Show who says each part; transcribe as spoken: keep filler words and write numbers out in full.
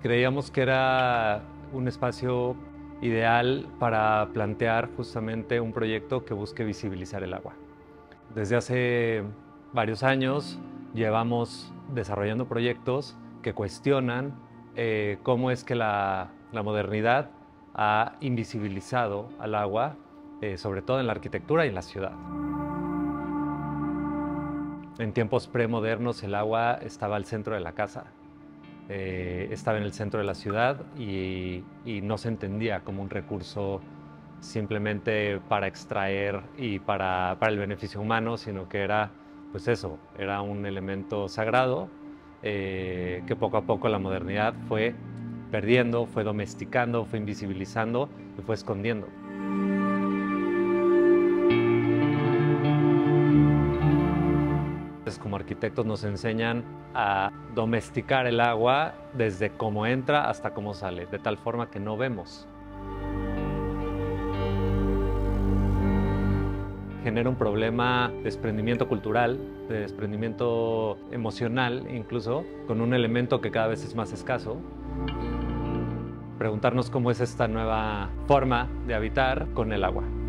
Speaker 1: Creíamos que era un espacio ideal para plantear justamente un proyecto que busque visibilizar el agua. Desde hace varios años llevamos desarrollando proyectos que cuestionan eh, cómo es que la, la modernidad ha invisibilizado al agua, eh, sobre todo en la arquitectura y en la ciudad. En tiempos premodernos el agua estaba al centro de la casa, eh, estaba en el centro de la ciudad y, y no se entendía como un recurso simplemente para extraer y para, para el beneficio humano, sino que era, pues eso, era un elemento sagrado eh, que poco a poco la modernidad fue perdiendo, fue domesticando, fue invisibilizando y fue escondiendo. Como arquitectos nos enseñan a domesticar el agua desde cómo entra hasta cómo sale, de tal forma que no vemos. Genera un problema de desprendimiento cultural, de desprendimiento emocional incluso, con un elemento que cada vez es más escaso. Preguntarnos cómo es esta nueva forma de habitar con el agua.